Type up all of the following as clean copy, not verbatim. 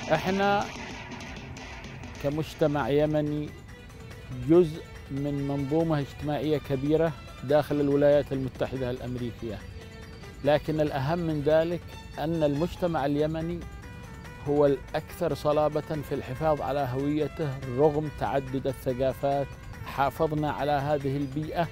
احنا كمجتمع يمني جزء من منظومة اجتماعية كبيرة داخل الولايات المتحدة الأمريكية، لكن الأهم من ذلك أن المجتمع اليمني هو الأكثر صلابة في الحفاظ على هويته رغم تعدد الثقافات. حافظنا على هذه البيئة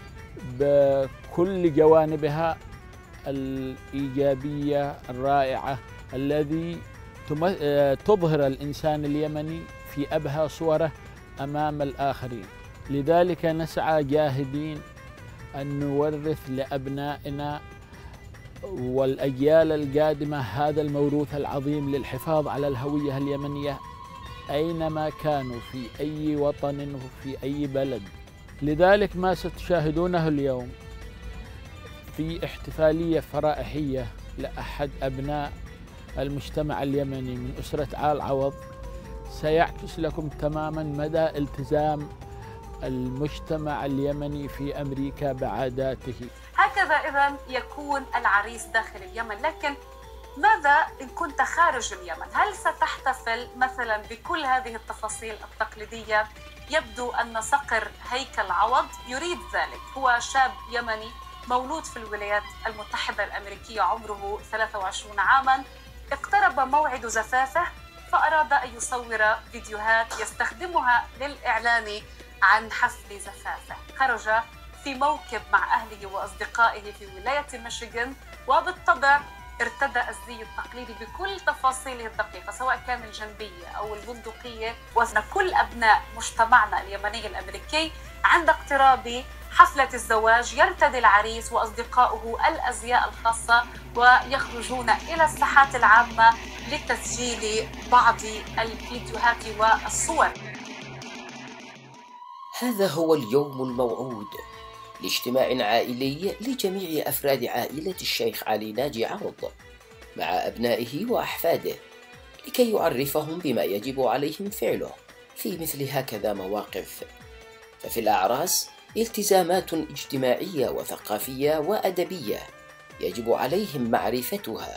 بكل جوانبها الإيجابية الرائعة الذي تظهر الإنسان اليمني في أبهى صوره أمام الآخرين. لذلك نسعى جاهدين أن نورث لأبنائنا والأجيال القادمة هذا الموروث العظيم للحفاظ على الهوية اليمنية أينما كانوا في أي وطن وفي أي بلد. لذلك ما ستشاهدونه اليوم في احتفالية فرائحية لأحد أبناء المجتمع اليمني من أسرة آل عوض سيعكس لكم تماما مدى التزام المجتمع اليمني في أمريكا بعاداته. هكذا إذن يكون العريس داخل اليمن، لكن ماذا إن كنت خارج اليمن؟ هل ستحتفل مثلا بكل هذه التفاصيل التقليدية؟ يبدو أن صقر هيكل عوض يريد ذلك. هو شاب يمني مولود في الولايات المتحدة الأمريكية، عمره 23 عاما، اقترب موعد زفافه فأراد أن يصور فيديوهات يستخدمها للإعلان عن حفل زفافه. خرج في موكب مع أهله وأصدقائه في ولاية ميشيغان، وبالطبع ارتدى الزي التقليدي بكل تفاصيله الدقيقة سواء كان الجنبية أو البندقية. وأن كل أبناء مجتمعنا اليمني الأمريكي عند اقتراب حفلة الزواج يرتدي العريس وأصدقائه الأزياء الخاصة ويخرجون إلى الساحات العامة لتسجيل بعض الفيديوهات والصور. هذا هو اليوم الموعود لاجتماع عائلي لجميع أفراد عائلة الشيخ علي ناجي عوض مع أبنائه وأحفاده لكي يعرفهم بما يجب عليهم فعله في مثل هكذا مواقف. ففي الأعراس التزامات اجتماعية وثقافية وأدبية يجب عليهم معرفتها.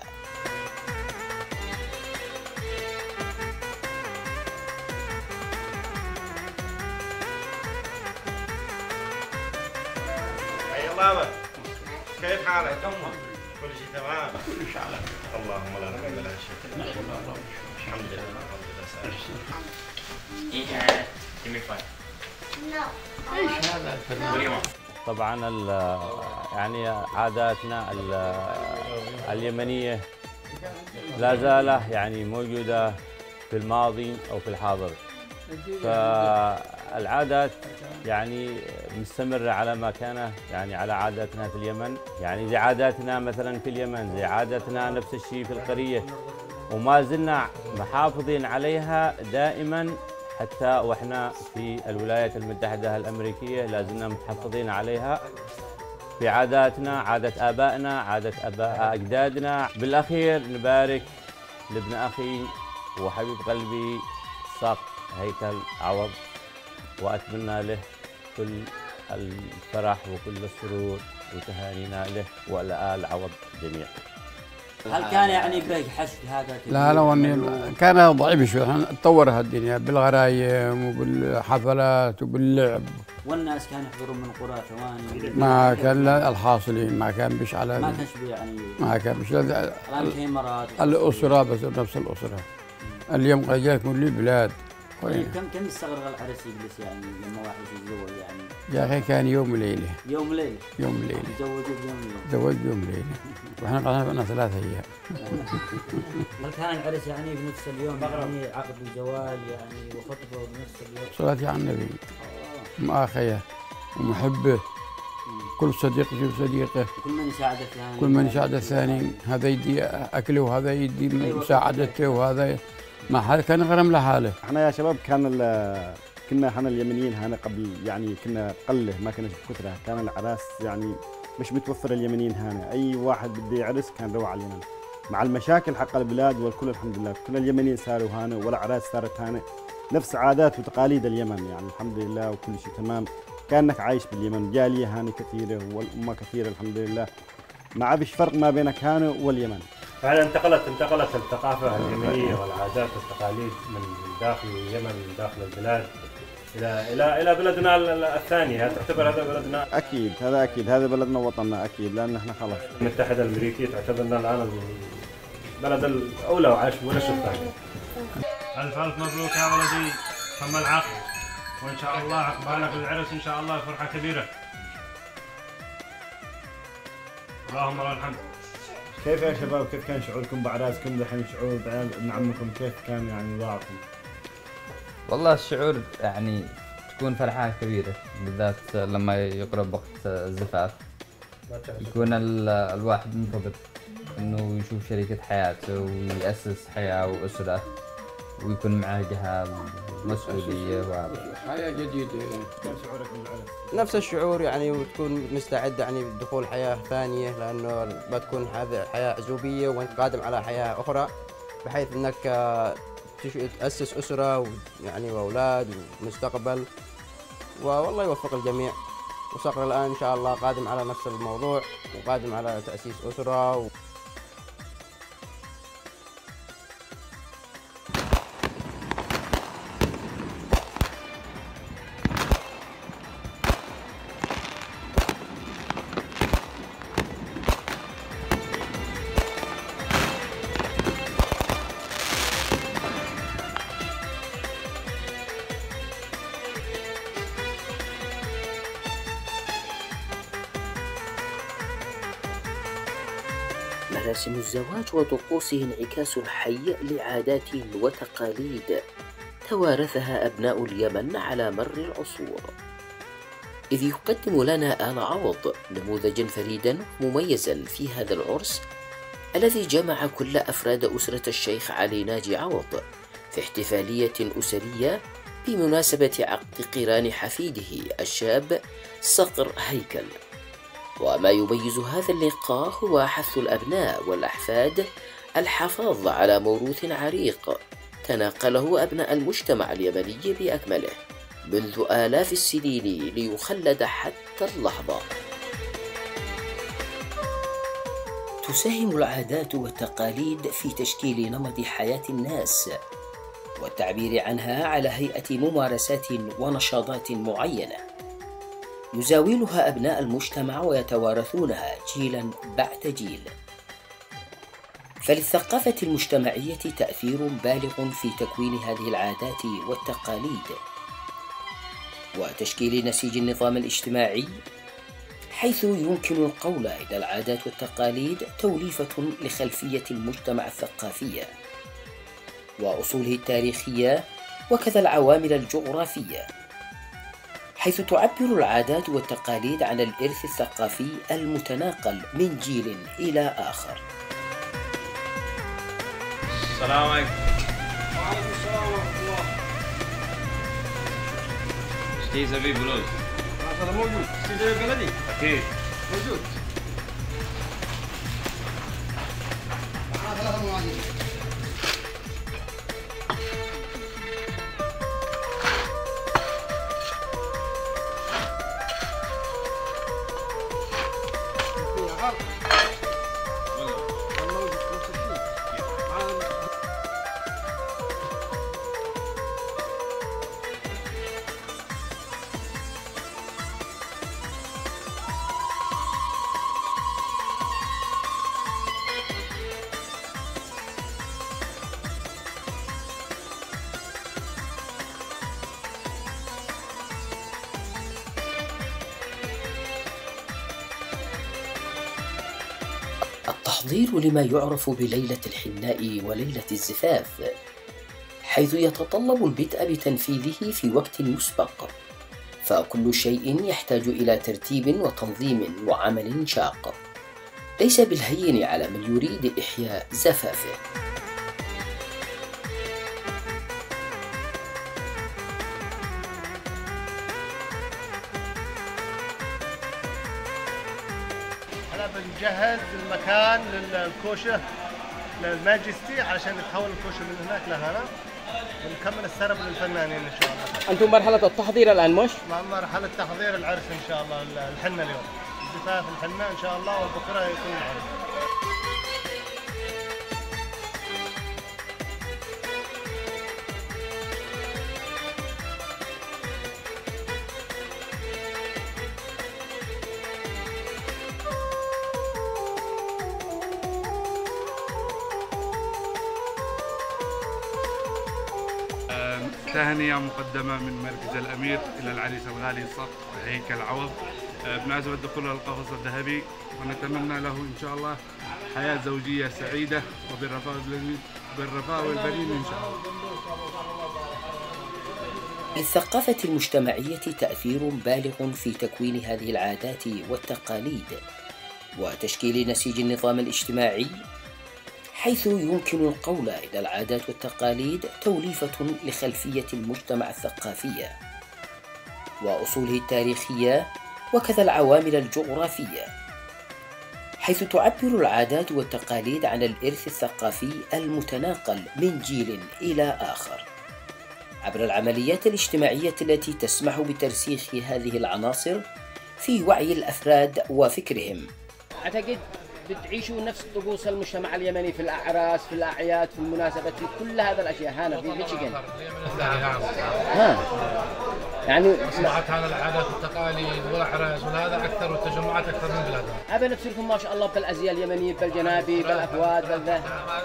بابا كيف حالك؟ كل شيء تمام؟ ان شاء الله. اللهم لا نقبل ولا شيء. الحمد لله. ايش هذا الفنان؟ طبعا يعني عاداتنا اليمنية لا زالت يعني موجودة في الماضي أو في الحاضر، فالعادات يعني مستمرة على ما كان يعني على عاداتنا في اليمن. يعني زي عاداتنا مثلا في اليمن زي عاداتنا نفس الشيء في القرية، وما زلنا محافظين عليها دائما حتى واحنا في الولايات المتحدة الأمريكية لا زلنا متحفظين عليها في عاداتنا، عادة آبائنا، عادة آباء أجدادنا. بالأخير نبارك لابن أخي وحبيب قلبي صقر هيكل عوض، وأتمنى له كل الفرح وكل السرور وتهانينا له ولآل عوض جميعا. هل كان يعني به حشد هذا؟ لا كان ضعيف شوي. تطورت الدنيا بالغرايم وبالحفلات وباللعب، والناس كانوا يحضرون من قرى ثواني. ما كان الحاصلين ما كان بش على ما كانش يعني ما كان بش الان كاميرات الاسره بس نفس الاسره. اليوم قد جاك من البلاد. كم يستغرق العرس يجلس يعني لما واحد يتزوج يعني؟ يا اخي كان يوم وليله. يوم وليله. يوم وليله. تزوجوا بيوم وليله. تزوج بيوم وليله. واحنا قعدنا بقى 3 أيام. هل كان العرس يعني بنفس اليوم يعني عقد الزواج يعني وخطبه بنفس اليوم؟ صلاة على النبي. مآخيه ومحبه. كل صديق يجيب صديقه. كل من يساعد الثاني. كل من يساعد الثاني، هذا يدي اكله وهذا يدي مساعدته وهذا ما حال كان غرم لحاله. احنا يا شباب كنا احنا اليمنيين هنا قبل يعني كنا قله ما كنا كثره، كان العراس يعني مش متوفر اليمنيين هنا، اي واحد بده يعرس كان روح على اليمن. مع المشاكل حق البلاد والكل الحمد لله كل اليمنيين صاروا هنا والاعراس صارت هنا نفس عادات وتقاليد اليمن يعني الحمد لله وكل شيء تمام. كانك عايش باليمن، جاليه هنا كثيره والامه كثيره الحمد لله، ما فيش فرق ما بينك هنا واليمن. يعني انتقلت الثقافة اليمنية والعادات والتقاليد من داخل اليمن، من داخل البلاد إلى بلدنا الثاني. تعتبر هذا بلدنا؟ أكيد، هذا أكيد، هذا بلدنا ووطننا أكيد، لأن إحنا خلاص. المتحدة الأمريكية تعتبرنا الآن البلد الأولى وعاش ونشر الثاني. ألف مبروك يا ولدي، تم العقد، وإن شاء الله عقبالك العرس إن شاء الله فرحة كبيرة. اللهم لك الحمد. كيف يا شباب، كيف كان شعوركم بعراسكم دحين؟ شعور ابن عمكم كيف كان يعني وضعكم؟ والله الشعور يعني تكون فرحة كبيرة، بالذات لما يقرب وقت الزفاف. يكون الواحد منتظر انه يشوف شريكة حياته ويأسس حياة وأسرة ويكون معاه جهة مسؤولية حياة جديدة. كيف شعورك بالعرس؟ نفس الشعور يعني، وتكون مستعد يعني بدخول حياة ثانية، لأنه بتكون هذه حياة عزوبية وأنت قادم على حياة أخرى، بحيث أنك تأسس أسرة يعني وأولاد ومستقبل. والله يوفق الجميع. وصقر الآن إن شاء الله قادم على نفس الموضوع وقادم على تأسيس أسرة. مراسم الزواج وطقوسه انعكاس حي لعادات وتقاليد توارثها أبناء اليمن على مر العصور، إذ يقدم لنا آل عوض نموذجا فريدا مميزا في هذا العرس الذي جمع كل أفراد أسرة الشيخ علي ناجي عوض في احتفالية أسرية بمناسبة عقد قران حفيده الشاب صقر هيكل. وما يميز هذا اللقاء هو حث الأبناء والأحفاد الحفاظ على موروث عريق تناقله أبناء المجتمع اليمني بأكمله منذ آلاف السنين ليخلد حتى اللحظة. تساهم العادات والتقاليد في تشكيل نمط حياة الناس والتعبير عنها على هيئة ممارسات ونشاطات معينة يزاولها أبناء المجتمع ويتوارثونها جيلا بعد جيل. فللثقافة المجتمعية تأثير بالغ في تكوين هذه العادات والتقاليد وتشكيل نسيج النظام الاجتماعي، حيث يمكن القول إن العادات والتقاليد توليفة لخلفية المجتمع الثقافية وأصوله التاريخية وكذا العوامل الجغرافية، حيث تعبر العادات والتقاليد عن الإرث الثقافي المتناقل من جيل إلى آخر. السلام عليكم. وعليكم السلام ورحمة الله. اشتهي زبيب ولوز؟ هذا موجود. اشتهي زبيب بلدي؟ أكيد. موجود. معنا 3 مواعين. التحضير لما يعرف بليلة الحناء وليلة الزفاف، حيث يتطلب البدء بتنفيذه في وقت مسبق، فكل شيء يحتاج إلى ترتيب وتنظيم وعمل شاق ليس بالهين على من يريد إحياء زفافه. بنجهز المكان للكوشه للماجستي عشان يتحول الكوشه من هناك لهنا، ونكمل السرب للفنانين ان شاء الله. انتم مرحله التحضير الان مش؟ مرحله تحضير العرس ان شاء الله، الحنه اليوم، زفاف الحنه ان شاء الله، وبكره يكون العرس. تهنئة مقدمة من مركز الأمير إلى العريس الغالي صقر هيكل عوض بمناسبة دخوله القفص الذهبي، ونتمنى له إن شاء الله حياة زوجية سعيدة وبالرفاء والبنين إن شاء الله. للثقافة المجتمعية تأثير بالغ في تكوين هذه العادات والتقاليد وتشكيل نسيج النظام الاجتماعي، حيث يمكن القول إن العادات والتقاليد توليفة لخلفية المجتمع الثقافية وأصوله التاريخية وكذا العوامل الجغرافية، حيث تعبر العادات والتقاليد عن الإرث الثقافي المتناقل من جيل إلى آخر عبر العمليات الاجتماعية التي تسمح بترسيخ هذه العناصر في وعي الأفراد وفكرهم. أعتقد بتعيشوا نفس طقوس المجتمع اليمني في الأعراس، في الأعياد، في المناسبات، في كل هذا الأشياء هنا في ميشيغان. يعني أصبحت هذا العادات والتقاليد والأعراس وهذا أكثر والتجمعات أكثر من بلادنا. أبى نفسكم ما شاء الله بالأزياء اليمنية، بالجنابي، بالأكواد، بالذا.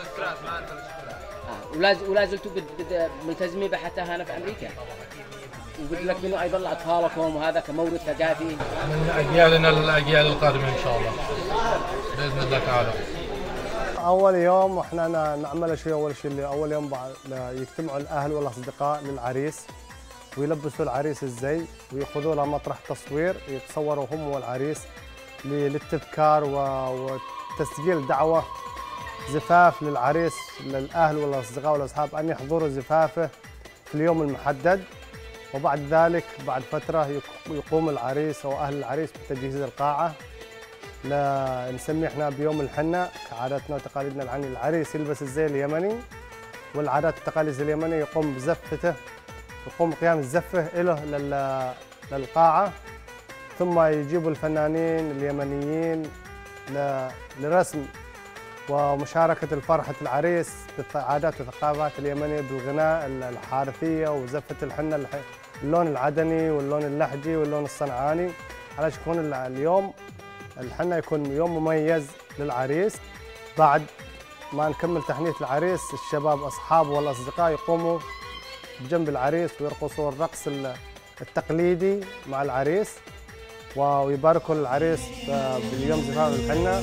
ولا زلتوا ملتزمين بحتى هنا في أمريكا. وبتلقنوا أيضا أطفالكم وهذا كمورد ثقافي من أجيالنا للأجيال القادمة إن شاء الله بإذن الله تعالى. أول يوم إحنا نعمل شيء، أول شيء اللي أول يوم يجتمعوا الأهل والأصدقاء للعريس ويلبسوا العريس الزي ويأخذوا له مطرح تصوير يتصوروا هم والعريس للتذكار وتسجيل دعوة زفاف للعريس للأهل والأصدقاء والأصحاب أن يحضروا زفافه في اليوم المحدد. وبعد ذلك بعد فترة يقوم العريس أو أهل العريس بتجهيز القاعة، نسميه احنا بيوم الحنة كعاداتنا وتقاليدنا العني. العريس يلبس الزي اليمني والعادات والتقاليد اليمنية يقوم بزفته، يقوم قيام الزفة له للقاعة، ثم يجيبوا الفنانين اليمنيين لرسم ومشاركة الفرحة العريس بالعادات والثقافات اليمنية بالغناء الحارثية وزفة الحنة اللون العدني واللون اللهجي واللون الصنعاني، على يكون اليوم الحنة يكون يوم مميز للعريس. بعد ما نكمل تحنية العريس الشباب أصحابه والأصدقاء يقوموا بجنب العريس ويرقصوا الرقص التقليدي مع العريس ويباركوا العريس باليوم زفاف الحنة.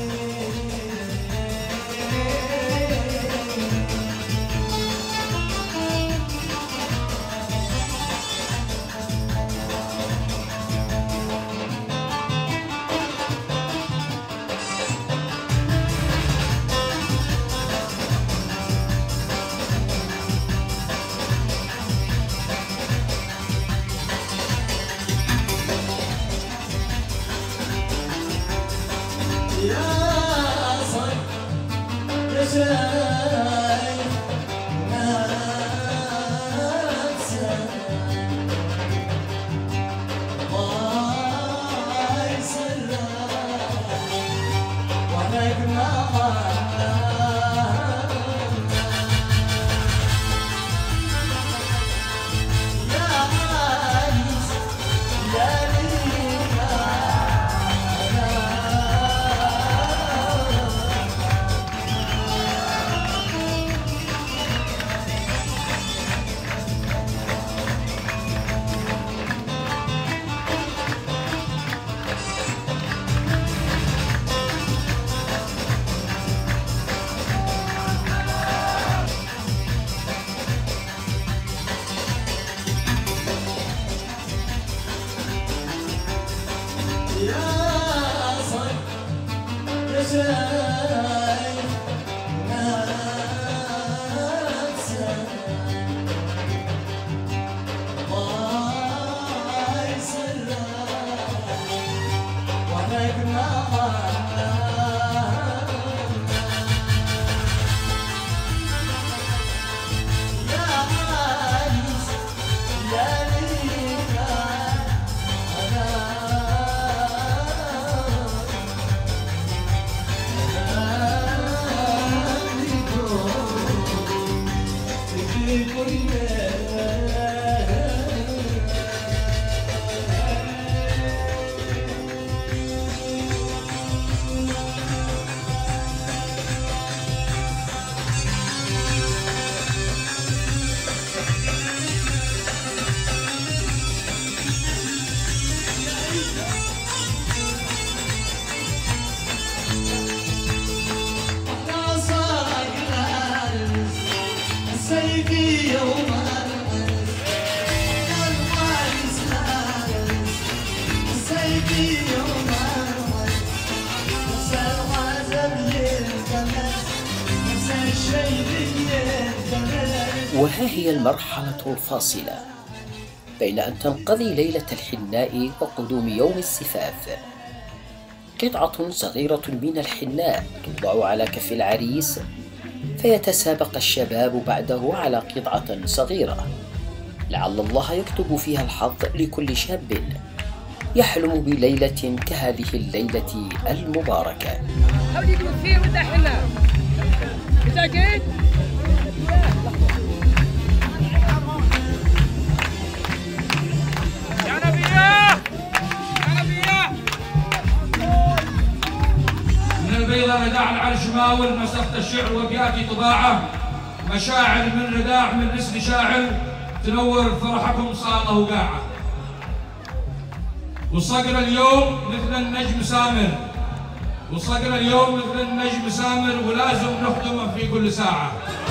وها هي المرحلة الفاصلة بين أن تنقضي ليلة الحناء وقدوم يوم الزفاف. قطعة صغيرة من الحناء توضع على كف العريس، فيتسابق الشباب بعده على قطعة صغيرة، لعل الله يكتب فيها الحظ لكل شاب يحلم بليلة كهذه الليلة المباركة. من البيضة رداع العرش ماول مسخت الشعر وبياتي طباعة، مشاعر من رداع من نسل شاعر تنور فرحكم صاله وقاعة. وصقر اليوم مثل النجم سامر، وصقر اليوم مثل النجم سامر، ولازم نخدمه في كل ساعة.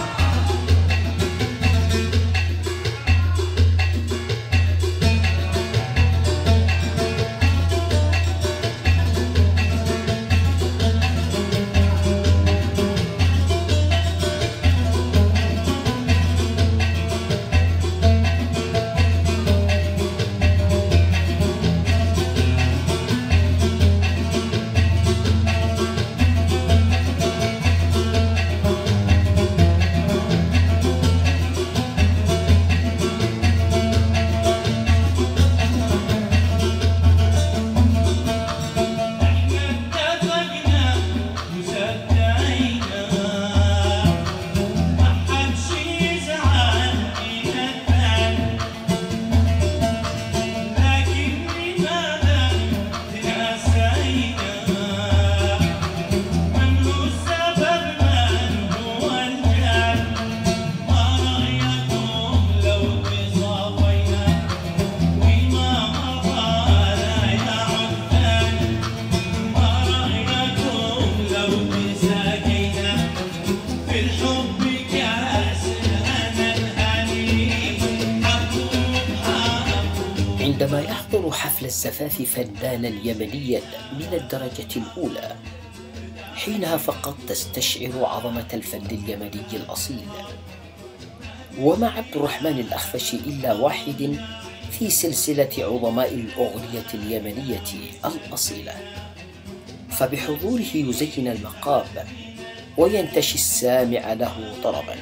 عندما يحضر حفل الزفاف فنانا يمنيا من الدرجة الأولى، حينها فقط تستشعر عظمة الفن اليمني الأصيل. وما عبد الرحمن الأخفش إلا واحد في سلسلة عظماء الأغنية اليمنية الأصيلة، فبحضوره يزين المقام وينتشي السامع له طربا.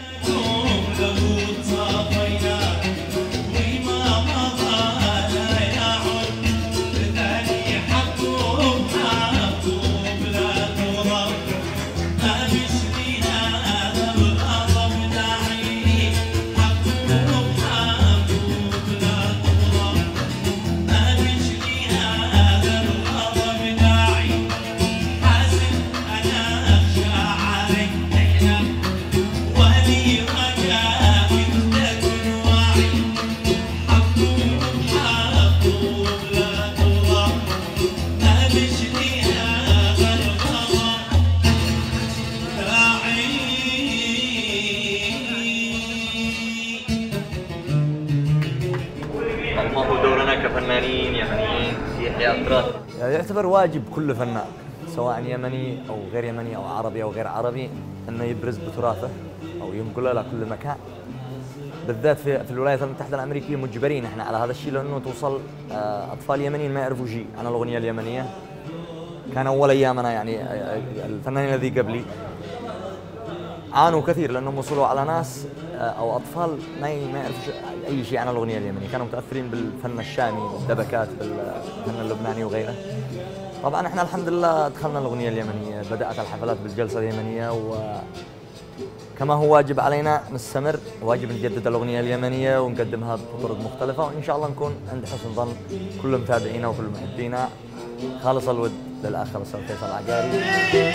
كفنانين يمنيين في إحياء التراث. يعتبر واجب كل فنان سواء يمني أو غير يمني أو عربي أو غير عربي أنه يبرز بتراثه أو ينقله لكل مكان. بالذات في الولايات المتحدة الأمريكية مجبرين احنا على هذا الشيء، لأنه توصل أطفال يمنيين ما يعرفوا شيء عن الأغنية اليمنية. كان أول أيامنا يعني الفنانين الذي قبلي عانوا كثير لأنهم وصلوا على ناس أو أطفال ما يعرفوا أي شيء عن الأغنية اليمنية، كانوا متأثرين بالفن الشامي، بالدبكات، بالفن اللبناني وغيره. طبعا احنا الحمد لله دخلنا الأغنية اليمنية، بدأت الحفلات بالجلسة اليمنية، وكما هو واجب علينا نستمر، واجب نجدد الأغنية اليمنية ونقدمها بطرق مختلفة، وإن شاء الله نكون عند حسن ظن كل متابعينا وكل محبينا. خالص الود للأخ الأستاذ فيصل العقاري.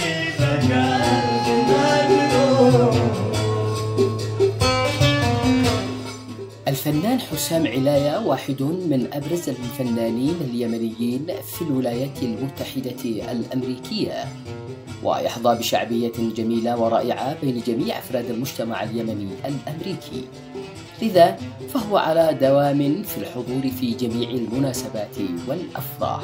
الفنان حسام علاية واحد من أبرز الفنانين اليمنيين في الولايات المتحدة الأمريكية، ويحظى بشعبية جميلة ورائعة بين جميع أفراد المجتمع اليمني الأمريكي، لذا فهو على دوام في الحضور في جميع المناسبات والأفراح.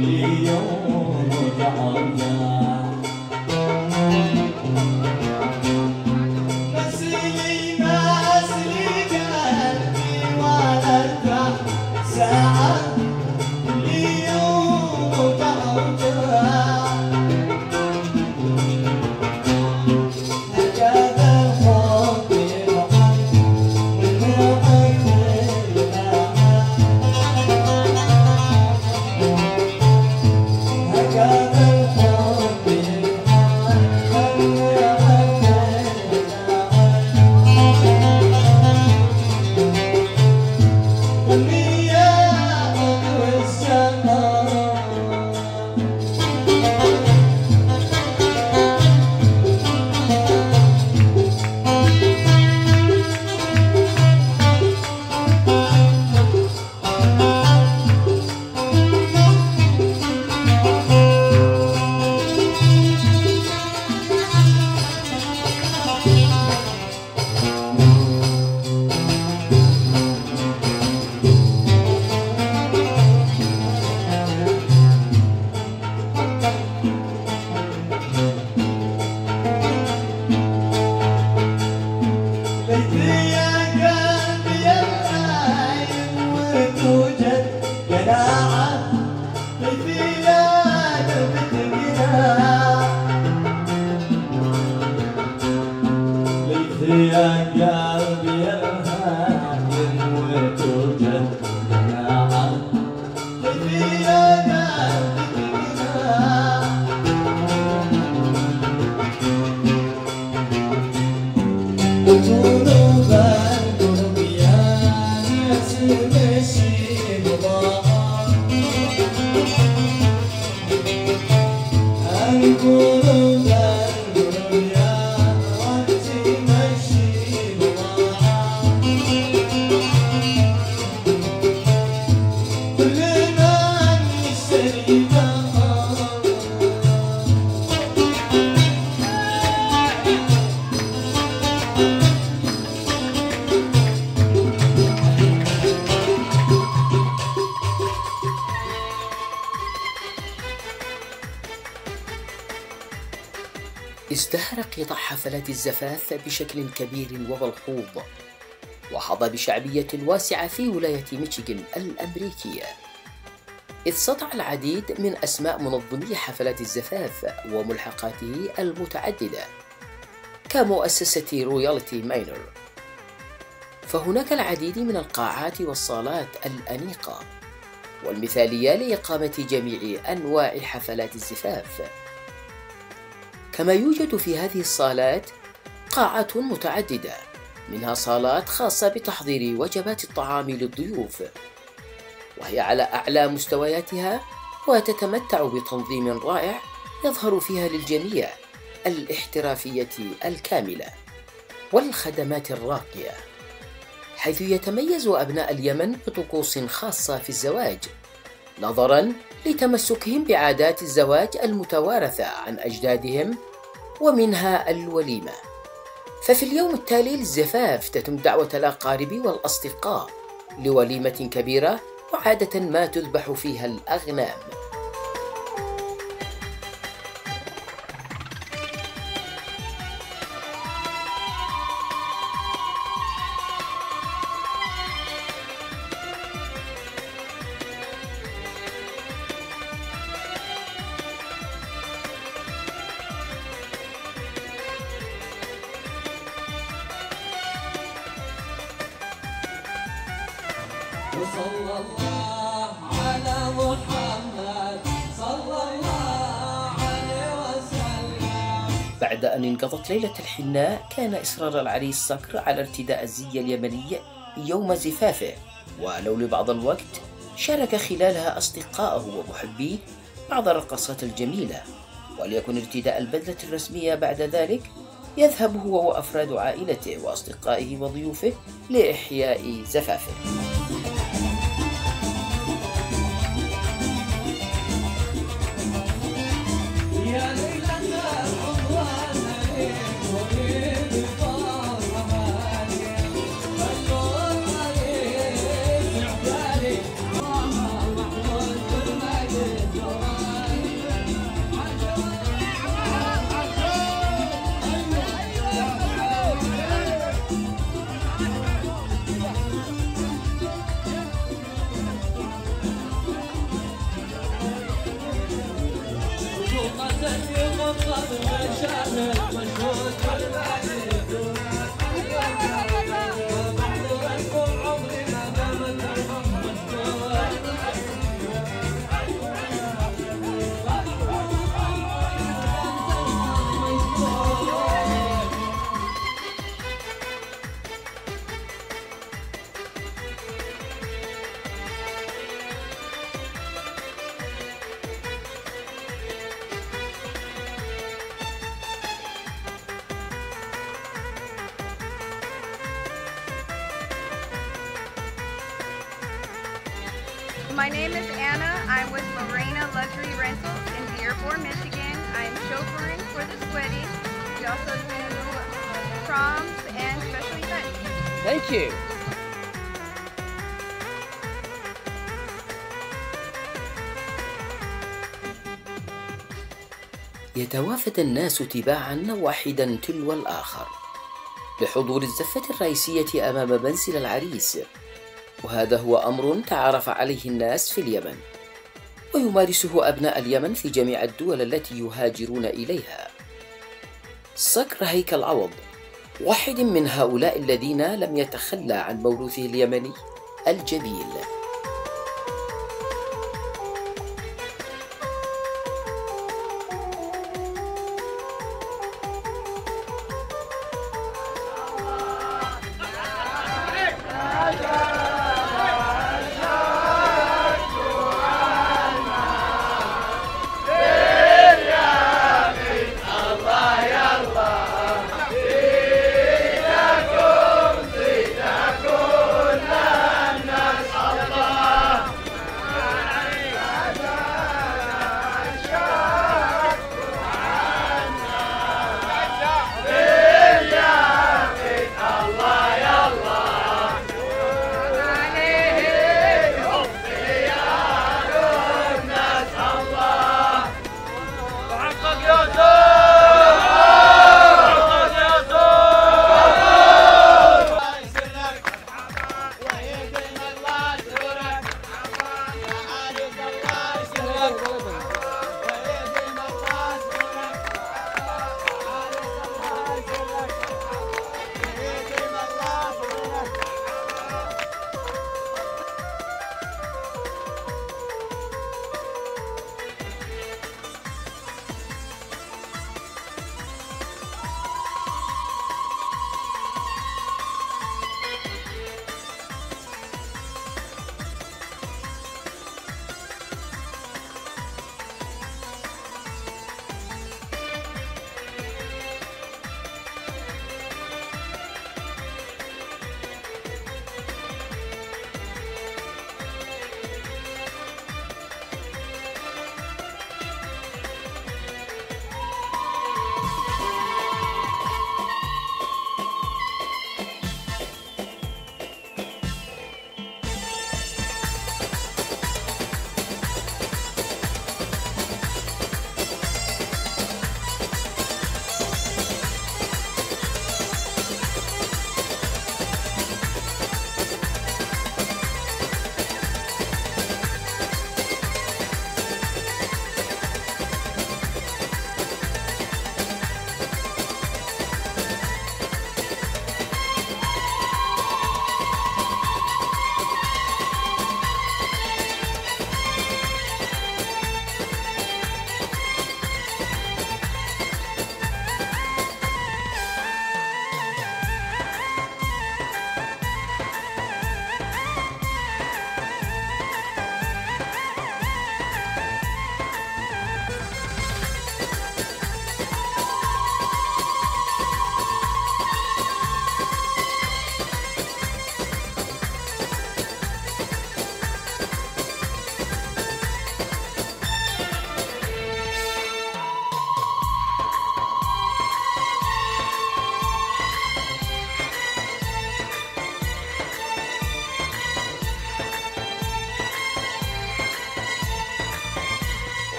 ازدهر قطاع حفلات الزفاف بشكل كبير وملحوظ، وحظى بشعبية واسعة في ولاية ميشيغان الأمريكية، إذ سطع العديد من أسماء منظمي حفلات الزفاف وملحقاته المتعددة كمؤسسة رويالتي ماينر. فهناك العديد من القاعات والصالات الأنيقة والمثالية لإقامة جميع أنواع حفلات الزفاف، كما يوجد في هذه الصالات قاعات متعددة، منها صالات خاصة بتحضير وجبات الطعام للضيوف، وهي على أعلى مستوياتها وتتمتع بتنظيم رائع يظهر فيها للجميع الاحترافية الكاملة والخدمات الراقية، حيث يتميز أبناء اليمن بطقوس خاصة في الزواج نظراً لتمسكهم بعادات الزواج المتوارثة عن أجدادهم، ومنها الوليمة. ففي اليوم التالي للزفاف تتم دعوة الأقارب والأصدقاء لوليمة كبيرة، وعادة ما تذبح فيها الأغنام. وصلى الله على محمد صلى الله عليه وسلم. بعد أن انقضت ليلة الحناء، كان إصرار العريس صقر على ارتداء الزي اليمني يوم زفافه، ولو لبعض الوقت شارك خلالها أصدقائه ومحبيه بعض الرقصات الجميلة، وليكن ارتداء البدلة الرسمية بعد ذلك يذهب هو وأفراد عائلته وأصدقائه وضيوفه لإحياء زفافه. My name is Anna. I'm with Lorena Luxury Rentals in Dearborn, Michigan. I'm chauffeuring for this wedding. We also do proms and special events. Thank you. يتوافد الناس تباعا واحدا تلو الآخر لحضور الزفة الرئيسية أمام منزل العريس، وهذا هو أمر تعارف عليه الناس في اليمن، ويمارسه أبناء اليمن في جميع الدول التي يهاجرون إليها. صقر هيكل عوض واحد من هؤلاء الذين لم يتخلى عن موروثه اليمني الجميل.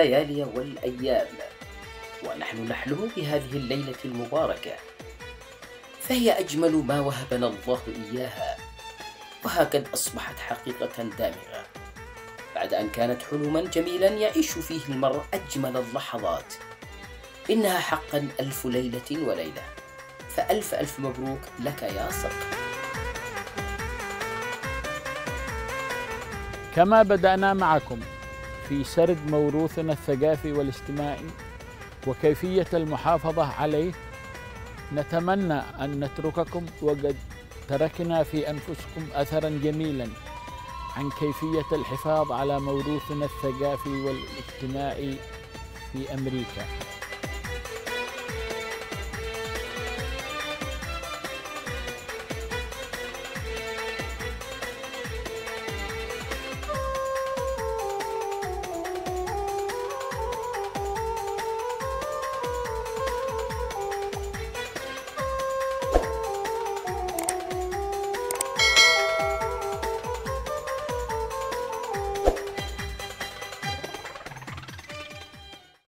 الليالي والأيام، ونحن نحلم بهذه الليلة المباركة، فهي أجمل ما وهبنا الله إياها، وهكذا أصبحت حقيقة دامغة بعد أن كانت حلما جميلا يعيش فيه المرء أجمل اللحظات. إنها حقا 1000 ليلة وليلة، فألف ألف مبروك لك يا صقر. كما بدأنا معكم في سرد موروثنا الثقافي والاجتماعي وكيفية المحافظة عليه، نتمنى أن نترككم وقد تركنا في أنفسكم أثرا جميلا عن كيفية الحفاظ على موروثنا الثقافي والاجتماعي في أمريكا.